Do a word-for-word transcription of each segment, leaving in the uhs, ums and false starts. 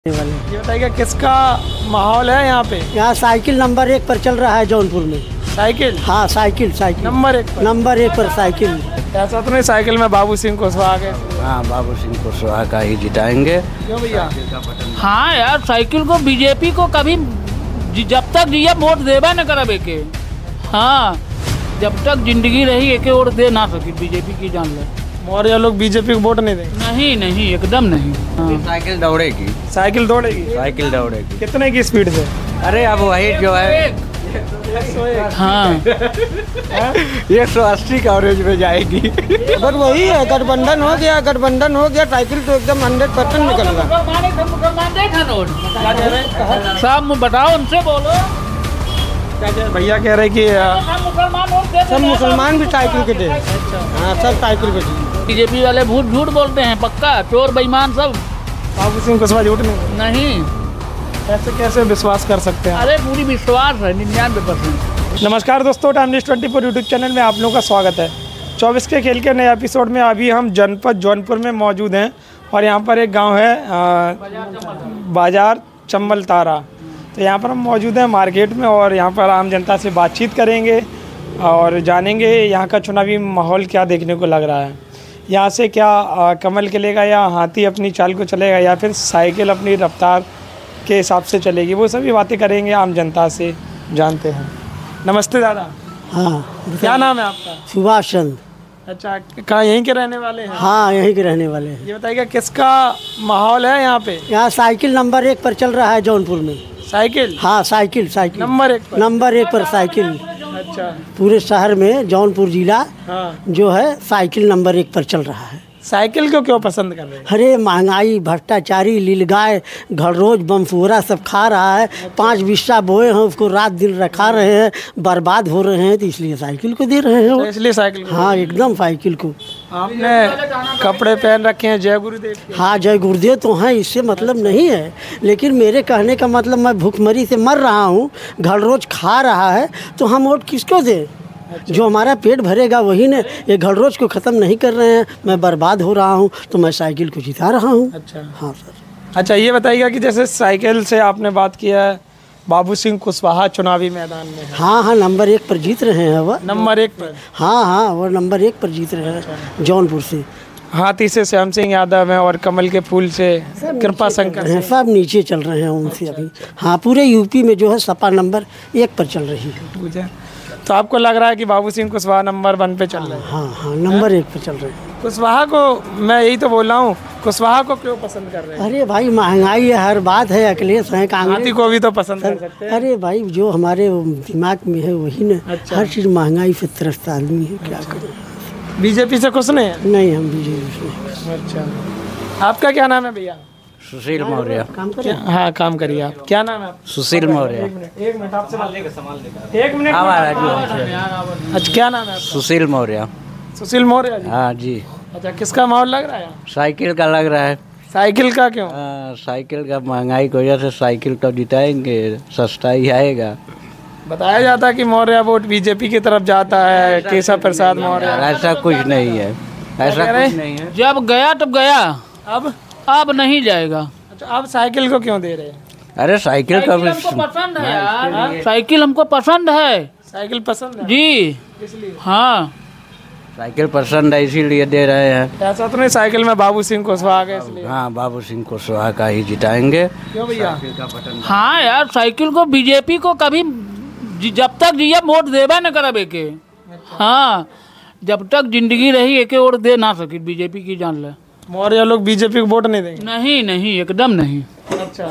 वाले ये बताइए किसका माहौल है यहाँ पे? यहाँ साइकिल नंबर एक पर चल रहा है जौनपुर में। साइकिल? हाँ साइकिल साइकिल नंबर एक पर नंबर एक पर साइकिल। ऐसा तो नहीं साइकिल में बाबू सिंह कुशवाहा गए? हाँ, बाबू सिंह कुशवाहा का ही जिताएंगे। क्यों भैया? हाँ यार, साइकिल को बीजेपी को कभी जब तक जिया वोट देवा न करब एके। हाँ, जब तक जिंदगी रही एके वोट दे ना सकी बीजेपी की, जान ले। मौर्य लोग बीजेपी को वोट नहीं देंगे? नहीं नहीं, एकदम नहीं। हाँ। साइकिल दौड़ेगी। साइकिल दौड़ेगी? साइकिल दौड़ेगी। कितने की स्पीड से? अरे अब वही जो है हाँ, एक सौ अस्सी का एवरेज में जाएगी। अगर वही है, गठबंधन हो गया, गठबंधन हो गया, साइकिल तो एकदम हंड्रेड परसेंट निकल रहा। सब बताओ, उनसे बोलो। भैया कह रहे कि सब मुसलमान भी साइकिल के थे। हाँ, सब साइकिल पे थे। बीजेपी वाले झूठ झूठ बोलते हैं, पक्का चोर बेईमान सब। बाबू सिंह कुशवाहा झूठ नहीं? नहीं, ऐसे कैसे विश्वास कर सकते हैं? अरे पूरी विश्वास है, निन्यानवे परसेंट। नमस्कार दोस्तों, time news twenty four YouTube channel में आप लोगों का स्वागत है। चौबीस के खेल के नए एपिसोड में अभी हम जनपद जौनपुर में मौजूद हैं और यहाँ पर एक गांव है आ, बाजार चम्बल तारा। तो यहाँ पर हम मौजूद हैं मार्केट में और यहाँ पर आम जनता से बातचीत करेंगे और जानेंगे यहाँ का चुनावी माहौल क्या देखने को लग रहा है। यहाँ से क्या आ, कमल चलेगा या हाथी अपनी चाल को चलेगा या फिर साइकिल अपनी रफ्तार के हिसाब से चलेगी, वो सभी बातें करेंगे आम जनता से, जानते हैं। नमस्ते दादा। हाँ, क्या नाम है आपका? सुभाष चंद्र। अच्छा, कहाँ यहीं के रहने वाले हैं? हाँ, यहीं के रहने वाले हैं। ये बताइए किसका माहौल है यहाँ पे? यहाँ साइकिल नंबर एक पर चल रहा है जौनपुर में। साइकिल? हाँ साइकिल साइकिल नंबर एक पर? नंबर एक पर साइकिल। अच्छा। पूरे शहर में जौनपुर जिला हाँ, जो है साइकिल नंबर एक पर चल रहा है। साइकिल को क्यों पसंद कर रहे हैं? अरे महंगाई, भ्रष्टाचारी, लीलगाय, घर रोज बमफोरा सब खा रहा है। पांच बिस्सा बोए हैं, उसको रात दिन रखा रहे हैं, बर्बाद हो रहे हैं, तो इसलिए साइकिल को दे रहे तो हैं। इसलिए साइकिल को? हाँ एकदम साइकिल को। आपने कपड़े पहन रखे हैं जय गुरुदेव के? हाँ जय गुरुदेव तो हैं, इससे मतलब नहीं है, लेकिन मेरे कहने का मतलब मैं भूखमरी से मर रहा हूँ, घर रोज खा रहा है, तो हम वोट किसको दें? अच्छा। जो हमारा पेट भरेगा वही ने। ये घर रोज को ख़त्म नहीं कर रहे हैं, मैं बर्बाद हो रहा हूँ, तो मैं साइकिल को जिता रहा हूँ। अच्छा। हाँ सर। अच्छा, ये बताइएगा कि जैसे साइकिल से आपने बात किया है, बाबू सिंह कुशवाहा चुनावी मैदान में है। हाँ हाँ, नंबर एक पर जीत रहे हैं वह। नंबर एक पर? हाँ हाँ, वो नंबर एक पर जीत रहे हैं जौनपुर से। हाथी से श्याम सिंह यादव हैं और कमल के फूल से कृपा शंकर हैं, सब नीचे चल रहे हैं उनसे अभी। हाँ, पूरे यूपी में जो है सपा नंबर एक पर चल रही है। तो आपको लग रहा है कि बाबू सिंह कुशवाहा नंबर वन पे चल रहे हैं? हाँ हाँ, नंबर एक पे चल रहे हैं। कुशवाहा को मैं यही तो बोल रहा हूँ, कुशवाहा को क्यों पसंद कर रहे हैं? अरे भाई महंगाई है, हर बात है, अखिलेश है, हाथी कांग्रेस को भी तो पसंद कर सकते हैं। अरे भाई जो हमारे दिमाग में है वही ना। अच्छा। हर चीज़ महंगाई से त्रस्त आदमी है, क्या करें। बीजेपी से खुश नहीं है? नहीं, हम बीजेपी से। अच्छा, आपका क्या नाम है भैया? सुशील मौर्य। काम करें। क्या- हाँ, काम करिए आप। क्या नाम है आपका? सुशील मौर्य। एक मिनट, एक मिनट आपसे बात- एक मिनट। अच्छा, क्या नाम है आपका? सुशील मौर्य। सुशील मौर्य जी। हाँ जी। अच्छा, किसका माहौल लग रहा है? साइकिल का लग रहा है। साइकिल का क्यों? हाँ, साइकिल का महंगाई की वजह से साइकिल तो जिताएंगे, सस्ता ही आएगा। बताया जाता है कि मौर्य वोट बीजेपी की तरफ जाता है, केशव प्रसाद मौर्य। ऐसा कुछ नहीं है, ऐसा कह रहे? कुछ नहीं है। जब गया तब गया, अब अब नहीं जाएगा। अच्छा, आप साइकिल को क्यों दे रहे हैं? अरे साइकिल का साइकिल हमको पसंद है यार, साइकिल हमको पसंद है साइकिल पसंद है जी। इसलिए? हाँ, साइकिल पसंद है इसीलिए दे रहे हैं। ऐसा तो नहीं साइकिल में बाबू सिंह कुशवाहा गए इसलिए? हाँ, बाबू सिंह कुशवाहा का ही जिताएंगे। क्यों भैया? हाँ यार, साइकिल को बीजेपी को कभी जब तक जिया वोट देवा न करब एके। हाँ, जब तक जिंदगी रही एके वोट दे ना सकी बीजेपी की, जान ले। मौर्य लोग बीजेपी को वोट नहीं देंगे? नहीं नहीं, एकदम नहीं। अच्छा,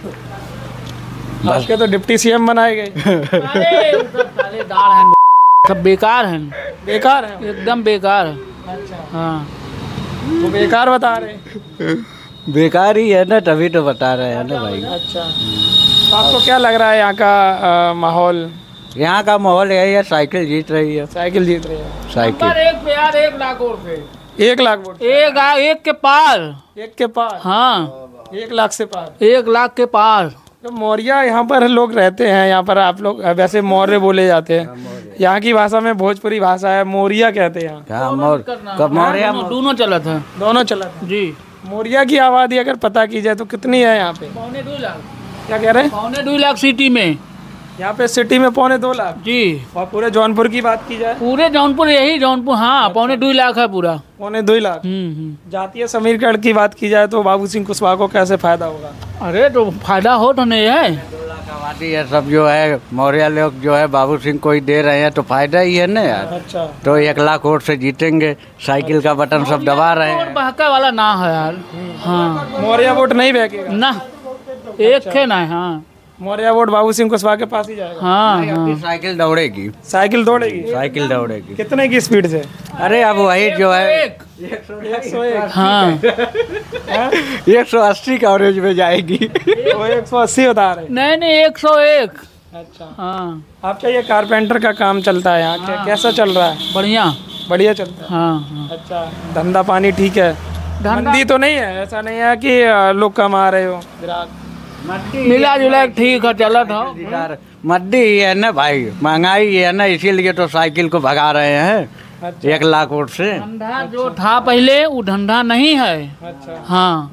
आपके तो डिप्टी सीएम बनाए गए। अरे वो सब सालेदार हैं, सब बेकार हैं, बेकार है? एकदम बेकार है। अच्छा, हाँ, वो बेकार बता रहे हैं। बेकार ही है ना, तभी तो बता रहे हैं ना भाई। अच्छा, तो आपको क्या लग रहा है यहाँ का आ, माहौल? यहाँ का माहौल यही है, साइकिल जीत रही है। साइकिल जीत रही है? साइकिल नंबर एक पे यार, एक लाख वोट पे। एक लाख वोट? एक एक के पार। एक के पार? हाँ, एक लाख से पार? एक लाख के पार। तो मौर्य यहाँ पर लोग रहते हैं, यहाँ पर आप लोग वैसे मौर्य बोले जाते हैं, यहाँ की भाषा में भोजपुरी भाषा है, मौर्य कहते हैं यहाँ। हाँ, मौर्य कब मौर्य दोनों चला था। दोनों चला था जी। मौर्या की आबादी अगर पता की जाए तो कितनी है यहाँ पे? पौने दो लाख। क्या कह रहे हैं? पौने दो लाख सिटी में। यहाँ पे सिटी में पौने दो लाख जी। और पूरे जौनपुर की बात की जाए? पूरे जौनपुर यही जौनपुर, हाँ पौने दो लाख है पूरा। पौने दो लाख। हम्म हम्म। जातीय समीकरण की बात की जाए तो बाबू सिंह कुशवाहा को कैसे फायदा होगा? अरे तो फायदा हो तो नहीं है। आबादी है सब जो है मौर्य लोग जो है बाबू सिंह को ही दे रहे हैं तो फायदा ही है ना यार। अच्छा। तो एक लाख वोट से जीतेंगे, साइकिल का बटन सब दबा रहे और हैं। बहका वाला ना है यार। हाँ मौर्या वोट नहीं बहकेगा? ना, एक है ना। हाँ मौर्या वोट बाबू सिंह कुशवाहा के पास ही जाएगा? हाँ हाँ। साइकिल दौड़ेगी, साइकिल दौड़ेगी? साइकिल दौड़ेगी। कितने की स्पीड से? अरे अब वही जो है एक। एक सौ एक। हाँ एक सौ अस्सी का एवरेज में जाएगी। वो एक सौ अस्सी बता रहे। नहीं नहीं, एक सौ एक। अच्छा। हाँ आपका ये कारपेंटर का काम चलता है यहाँ, क्या कैसा चल रहा है? बढ़िया। बढ़िया चलता है। हाँ हाँ। अच्छा, धंधा पानी ठीक है? धंधा- मंदी तो नहीं है? ऐसा नहीं है कि अ, लोग कमा रहे हो ग्राहक? मिला जुला के ठीक है, चला था। मद्दी ही है ना भाई, महंगाई ही है ना, इसीलिए तो साइकिल को भगा रहे हैं अच्छा। एक लाख वोट से। धंधा जो था पहले वो धंधा नहीं है। अच्छा। हाँ,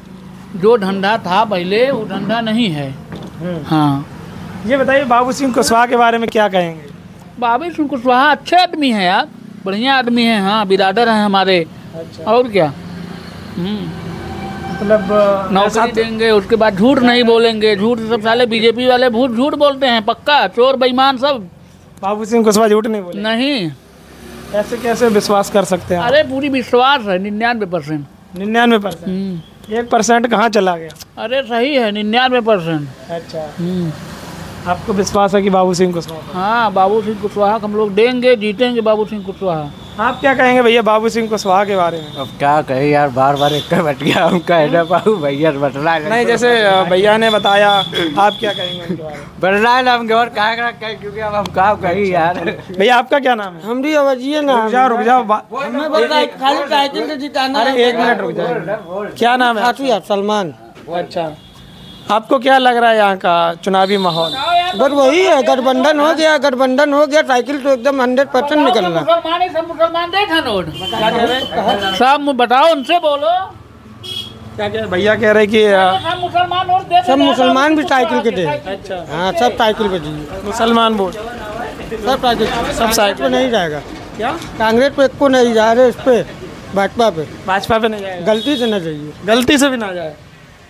जो धंधा था पहले वो धंधा नहीं है। हम्म। हाँ। ये बताइए बाबू सिंह कुशवाहा के बारे में क्या कहेंगे? बाबू सिंह कुशवाहा अच्छे आदमी हैं यार, बढ़िया आदमी हैं। हाँ, बिरादर हैं हमारे। अच्छा। और क्या। हम्म। मतलब अ, नौकरी ऐसा तो- देंगे, उसके बाद झूठ नहीं बोलेंगे। झूठ सब साले बीजेपी वाले बहुत झूठ बोलते हैं, पक्का चोर बेईमान सब। बाबू सिंह कुशवाहा झूठ नहीं बोले? नहीं, ऐसे कैसे विश्वास कर सकते हैं? अरे पूरी विश्वास है, निन्यानवे परसेंट। निन्यानवे परसेंट? एक परसेंट कहाँ चला गया? अरे सही है, निन्यानवे परसेंट। अच्छा। आपको विश्वास है कि बाबू सिंह कुशवाहा? हाँ, बाबू सिंह कुशवाहा को हम लोग देंगे, जीतेंगे बाबू सिंह कुशवाहा। आप क्या कहेंगे भैया बाबू सिंह कुशवाहा के बारे में? अब क्या कहे यार, बार बार एक का बट गया, हम कह ना पाऊ भैया बटला नहीं, जैसे अ, भैया ने बताया, आप क्या कहेंगे उनके बारे में? बटला ना हम और कहा कहे, क्योंकि अब हम कहा कही यार। भैया आपका क्या नाम है? हम भी अवजिए ना। रुक जाओ रुक जाओ बा- हमें बस साइकिल- खाली साइकिल से जिताना अरे है। एक मिनट रुक जाओ। क्या नाम है? खाटू यार सलमान। अच्छा, आपको क्या लग रहा है यहाँ का चुनावी माहौल? बस वही है, गठबंधन हो गया, गठबंधन हो गया, साइकिल तो एकदम हंड्रेड परसेंट निकलना। मुसलमान ही सब मुसलमान देखा नोट। क्या कह रहे हैं? सब बताओ, उनसे बोलो। क्या कह भैया कह रहे कि अ, सब मुसलमान और देते सब हैं, मुसलमान भी सब साइकिल के दे। अच्छा, हाँ, सब साइकिल पे दिए, मुसलमान वोट सब साइकिल सब साइकिल पे नहीं जाएगा। क्या? कांग्रेस पे को नहीं जा रहे, इस पे भाजपा पे भाजपा पे नहीं जाएगा? गलती से न जाइए। गलती से भी ना जाए?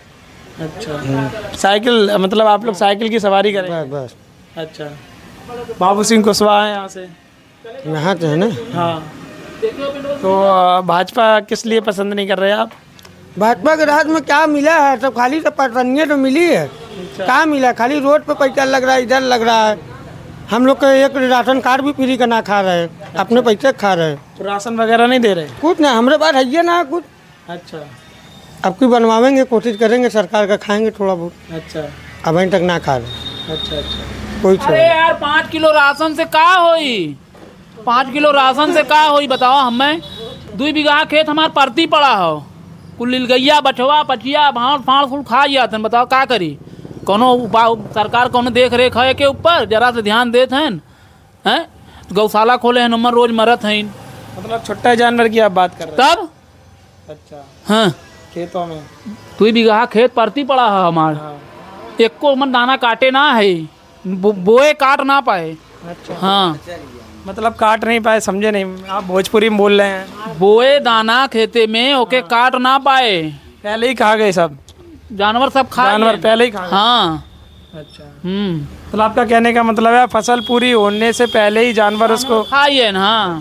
अच्छा, साइकिल मतलब आप लोग साइकिल की सवारी करें? बस बस अच्छा, बाबू सिंह कुशवाहा है यहाँ से? यहाँ से है ना। हाँ, तो अ, भाजपा किस लिए पसंद नहीं कर रहे आप? भाजपा के राज में क्या मिला है? सब खाली सब परेशानियाँ तो मिली है। क्या मिला? खाली रोड पे पैसा लग रहा है, इधर लग रहा है। हम लोग का एक राशन कार्ड भी फ्री का ना खा रहे हैं, अपने पैसे खा रहे हैं। तो राशन वगैरह नहीं दे रहे? कुछ ना, हमारे पास है ये ना कुछ। अच्छा अब की बनवाएंगे, कोशिश करेंगे, सरकार का खाएंगे थोड़ा बहुत। अच्छा अब अभी तक ना खा रहे अच्छा अच्छा। कोई अरे छोड़। यार, पाँच किलो राशन से का होई? पाँच किलो राशन से का होई बताओ? हमें दो बीघा खेत हमार परती पड़ा हो, कुल लिलगैया बछवा पचिया भाड़ फाड़ फूल खा जाते हैं। बताओ का करी? कोनो उपा- सरकार कोनो देख रेख है के ऊपर जरा से ध्यान देते हैं हैं? गौशाला खोले हैं, नंबर रोज मरत हैं। मतलब छोटा जानवर की आप बात कर रहे तब हैं? अच्छा, हाँ, खेतों में? दो बीघा खेत परती पड़ा है हमार। हाँ। एक को मन दाना काटे ना है, बो, बोए काट ना पाए। अच्छा, हाँ, मतलब काट नहीं पाए, समझे नहीं आप? भोजपुरी में बोल रहे हैं? बोए दाना खेते में ओके काट ना पाए, पहले ही खा गए सब जानवर सब खा जानवर? गए। पहले ही खा गए? हाँ। अच्छा, हम्म, तो आपका कहने का मतलब है फसल पूरी होने से पहले ही जानवर उसको? खाइए ना। हाँ,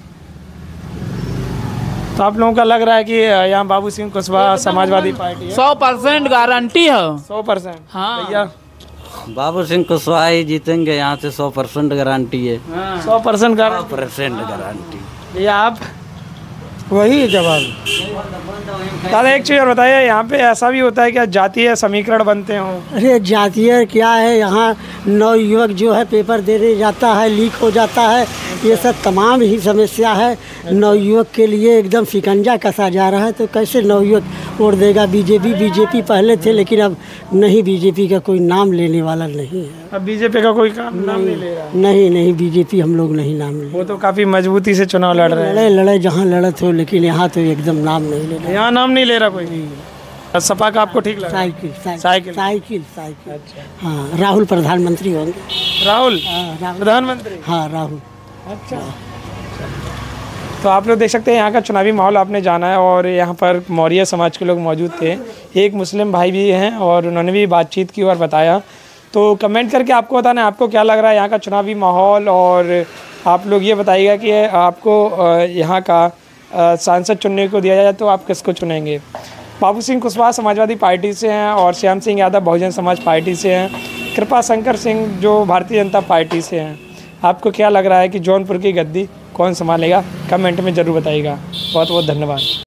तो आप लोगों का लग रहा है कि यहाँ बाबू सिंह कुशवाहा समाजवादी पार्टी है? सौ परसेंट गारंटी है। सौ परसेंट? हाँ। भैया बाबू सिंह कुशवाहा ही जीतेंगे यहाँ से, सौ परसेंट गारंटी है। सौ परसेंट सौ गारंटी? Percent guarantee. भैया आप? वही जवाब। दादा एक चीज़ और बताइए, यहाँ पे ऐसा भी होता है क्या जातीय समीकरण बनते हों? अरे जातीय क्या है, यहाँ नवयुवक जो है पेपर देने जाता है, लीक हो जाता है। ये सब तमाम ही समस्या है। नवयुवक के लिए एकदम शिकंजा कसा जा रहा है। तो कैसे नवयुवक वोट देगा। बीजेपी बीजेपी पहले थे, लेकिन अब नहीं, बीजेपी का कोई नाम लेने वाला नहीं है। अब बीजेपी का कोई काम नाम नहीं ले रहा। नहीं नहीं, बीजेपी हम लोग नहीं नाम ले। वो तो काफ़ी मजबूती से चुनाव लड़ रहे हैं। लड़े लड़े जहाँ लड़त हो, लेकिन यहाँ तो एकदम नाम नहीं ले रहे। यहाँ नाम नहीं ले रहा कोई। सपा का आपको ठीक लगा? Cycle cycle cycle cycle. हाँ, राहुल प्रधानमंत्री होंगे। राहुल हाँ, राहुल प्रधानमंत्री। हाँ, राहुल। अच्छा, तो आप लोग देख सकते हैं यहाँ का चुनावी माहौल आपने जाना है, और यहाँ पर मौर्य समाज के लोग मौजूद थे। एक मुस्लिम भाई भी हैं और उन्होंने भी बातचीत की और बताया। तो कमेंट करके आपको बताना आपको क्या लग रहा है यहाँ का चुनावी माहौल, और आप लोग ये बताइएगा कि आपको यहाँ का सांसद चुनने को दिया जाए तो आप किसको चुनेंगे। बाबू सिंह कुशवाहा समाजवादी पार्टी से हैं और श्याम सिंह यादव बहुजन समाज पार्टी से हैं। कृपा शंकर सिंह जो भारतीय जनता पार्टी से हैं। आपको क्या लग रहा है कि जौनपुर की गद्दी कौन संभालेगा? कमेंट में ज़रूर बताइएगा। बहुत बहुत धन्यवाद।